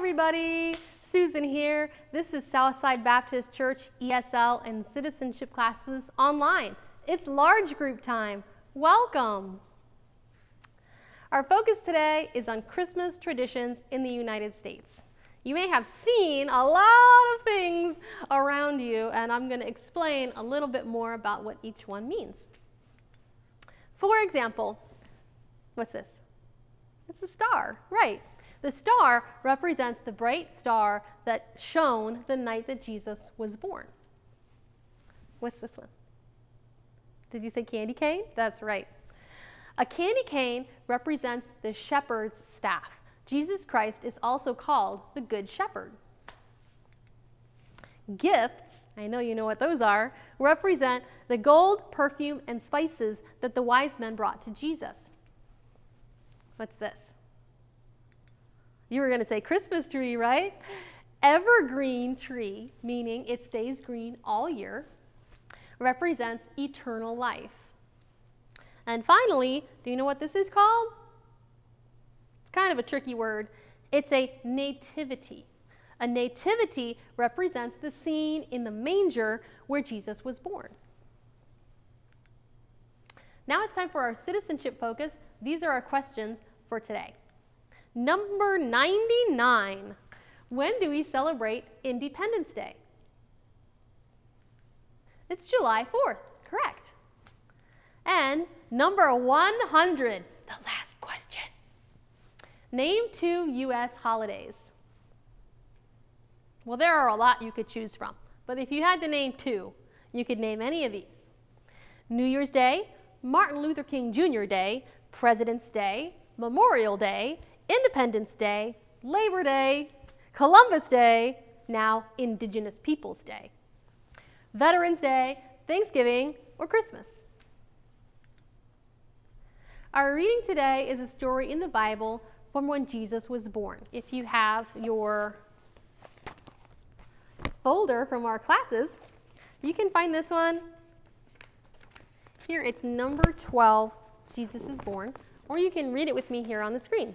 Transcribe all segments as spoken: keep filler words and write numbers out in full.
everybody, Susan here. This is Southside Baptist Church E S L and citizenship classes online. It's large group time. Welcome. Our focus today is on Christmas traditions in the United States. You may have seen a lot of things around you, and I'm going to explain a little bit more about what each one means. For example, what's this? It's a star, right? The star represents the bright star that shone the night that Jesus was born. What's this one? Did you say candy cane? That's right. A candy cane represents the shepherd's staff. Jesus Christ is also called the Good Shepherd. Gifts, I know you know what those are, represent the gold, perfume, and spices that the wise men brought to Jesus. What's this? You were going to say Christmas tree, right? Evergreen tree, meaning it stays green all year, represents eternal life. And finally, do you know what this is called? It's kind of a tricky word. It's a nativity. A nativity represents the scene in the manger where Jesus was born. Now it's time for our citizenship focus. These are our questions for today. Number ninety-nine. When do we celebrate Independence Day? It's July fourth, correct. And number one hundred, the last question. Name two U S holidays. Well, there are a lot you could choose from, but if you had to name two, you could name any of these. New Year's Day, Martin Luther King Junior Day, President's Day, Memorial Day, Independence Day, Labor Day, Columbus Day, now Indigenous Peoples Day, Veterans Day, Thanksgiving, or Christmas. Our reading today is a story in the Bible from when Jesus was born. If you have your folder from our classes, you can find this one. Here it's number twelve, Jesus is born, or you can read it with me here on the screen.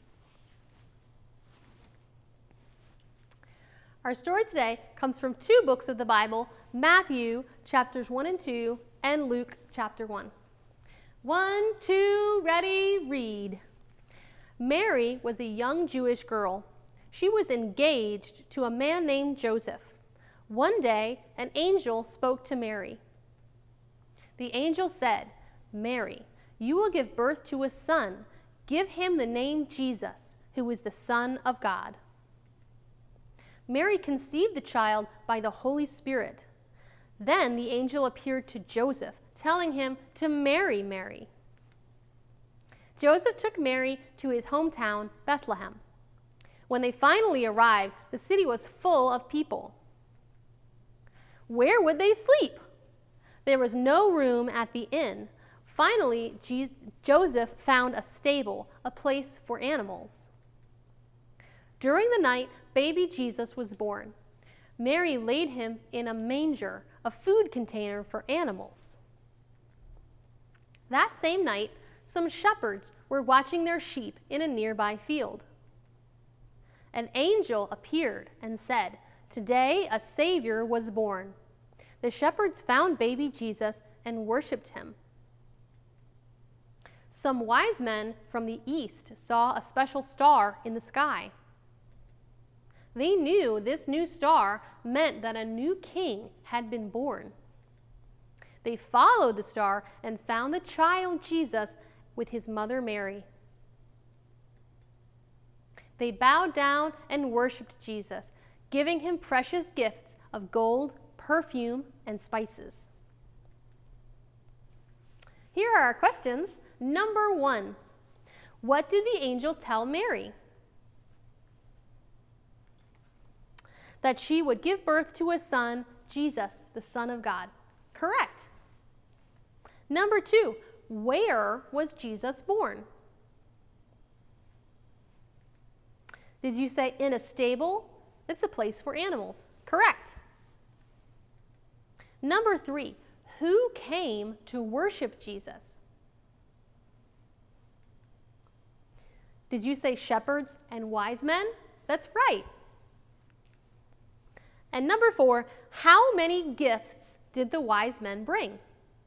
Our story today comes from two books of the Bible, Matthew chapters one and two, and Luke chapter one. One, two, ready, read. Mary was a young Jewish girl. She was engaged to a man named Joseph. One day, an angel spoke to Mary. The angel said, "Mary, you will give birth to a son. Give him the name Jesus, who is the Son of God." Mary conceived the child by the Holy Spirit. Then the angel appeared to Joseph, telling him to marry Mary. Joseph took Mary to his hometown, Bethlehem. When they finally arrived, the city was full of people. Where would they sleep? There was no room at the inn. Finally, Je- Joseph found a stable, a place for animals. During the night, baby Jesus was born. Mary laid him in a manger, a food container for animals. That same night, some shepherds were watching their sheep in a nearby field. An angel appeared and said, "Today a Savior was born." The shepherds found baby Jesus and worshiped him. Some wise men from the east saw a special star in the sky. They knew this new star meant that a new king had been born. They followed the star and found the child Jesus with his mother Mary. They bowed down and worshiped Jesus, giving him precious gifts of gold, perfume, and spices. Here are our questions. Number one, what did the angel tell Mary? That she would give birth to a son, Jesus, the Son of God. Correct. Number two, where was Jesus born? Did you say in a stable? It's a place for animals. Correct. Number three, who came to worship Jesus? Did you say shepherds and wise men? That's right. And number four, how many gifts did the wise men bring?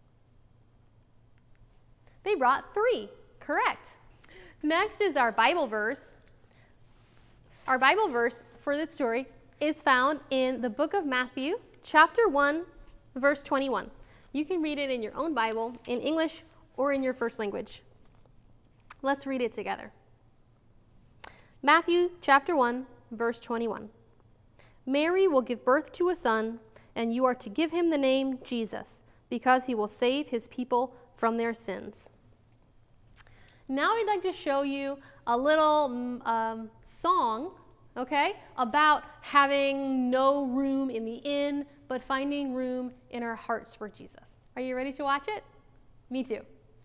They brought three. Correct. Next is our Bible verse. Our Bible verse for this story is found in the book of Matthew, chapter one, verse twenty-one. You can read it in your own Bible, in English or in your first language. Let's read it together. Matthew chapter one, verse twenty-one. Mary will give birth to a son, and you are to give him the name Jesus, because he will save his people from their sins. Now I'd like to show you a little um, song, okay, about having no room in the inn, but finding room in our hearts for Jesus. Are you ready to watch it? Me too.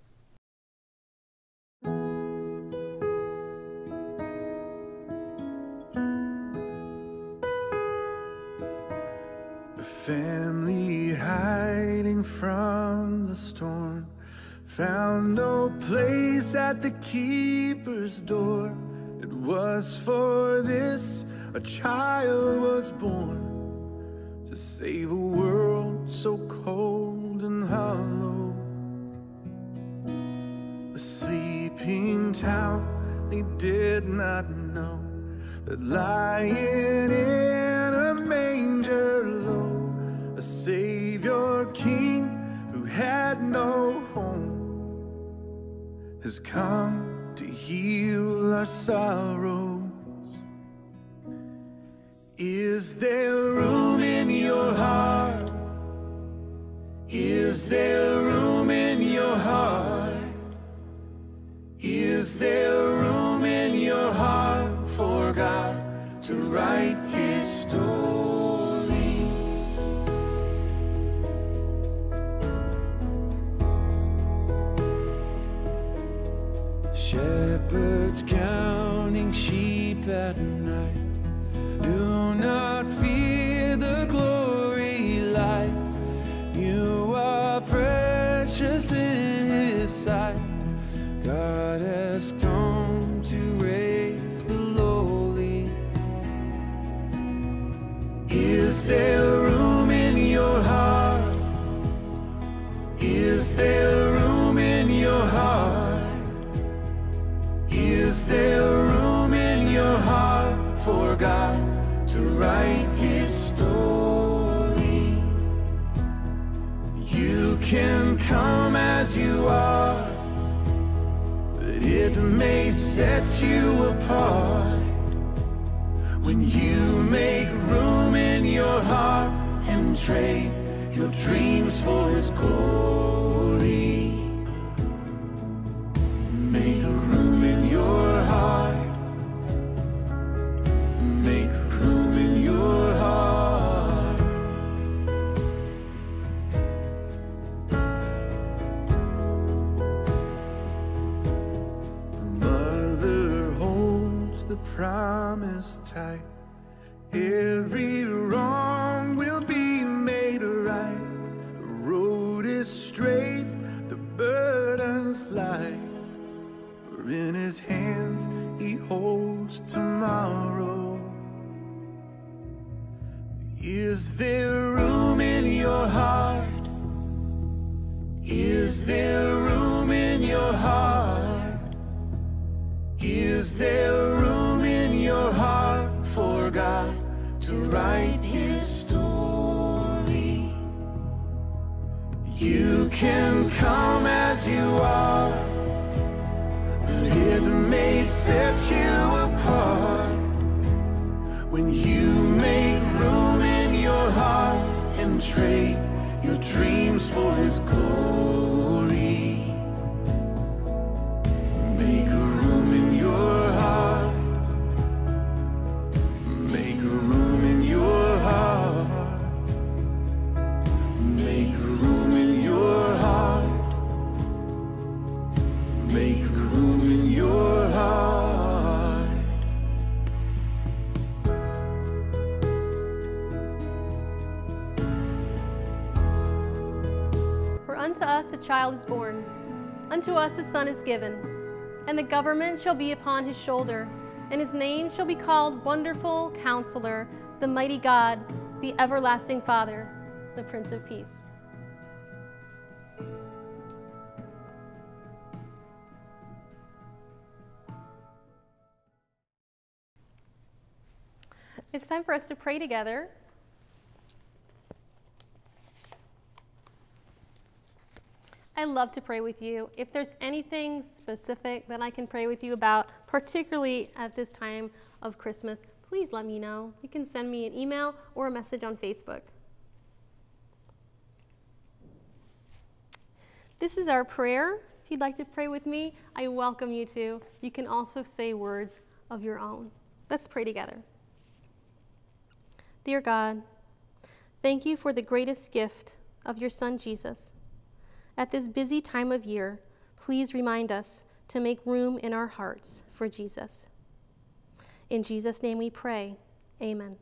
Family hiding from the storm, found no place at the keeper's door. It was for this a child was born, to save a world so cold and hollow. A sleeping town they did not know, that lying in a manger low, a Savior King who had no home has come to heal our sorrows. Is there room in your heart? Is there room in your heart? Is there room in your heart for God to write his story? Shepherds counting sheep at night, do not fear the glory light. You are precious in his sight. God has come to raise the lowly. Is there room in your heart? Is there room in your heart? Is there room in your heart for God to write his story? You can come as you are, but it may set you apart when you make room in your heart and trade your dreams for his glory. Make room in your heart. Make room in your heart. Mother holds the promise tight. Every wrong will be made right. The road is straight, the burden's light. For in his hands he holds tomorrow. Is there room in your heart? Is there room in your heart? Is there room in your heart for God to write his story? You can come as you are, but it may set you apart when you make room in your heart and trade your dreams for his glory. Make room in your heart. Make room in your heart. Make room in your heart. Make room in your heart. For unto us a child is born, unto us a son is given, and the government shall be upon his shoulder, and his name shall be called Wonderful Counselor, the Mighty God, the Everlasting Father, the Prince of Peace. It's time for us to pray together. I love to pray with you. If there's anything specific that I can pray with you about, particularly at this time of Christmas, please let me know. You can send me an email or a message on Facebook. This is our prayer. If you'd like to pray with me, I welcome you to. You can also say words of your own. Let's pray together. Dear God, thank you for the greatest gift of your Son, Jesus. At this busy time of year, please remind us to make room in our hearts for Jesus. In Jesus' name we pray, amen.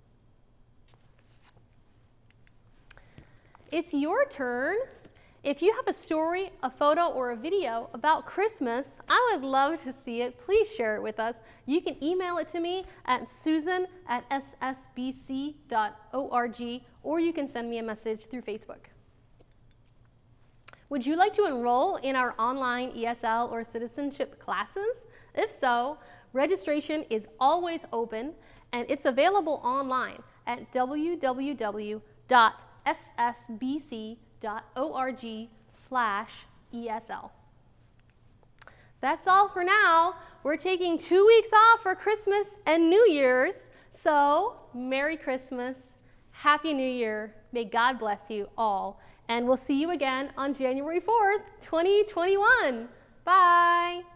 It's your turn. If you have a story, a photo, or a video about Christmas, I would love to see it. Please share it with us. You can email it to me at susan at s s b c dot org, or you can send me a message through Facebook. Would you like to enroll in our online E S L or citizenship classes? If so, registration is always open, and it's available online at w w w dot s s b c dot org slash E S L. That's all for now. We're taking two weeks off for Christmas and New Year's, so Merry Christmas, Happy New Year, may God bless you all, and we'll see you again on January fourth, twenty twenty-one. Bye.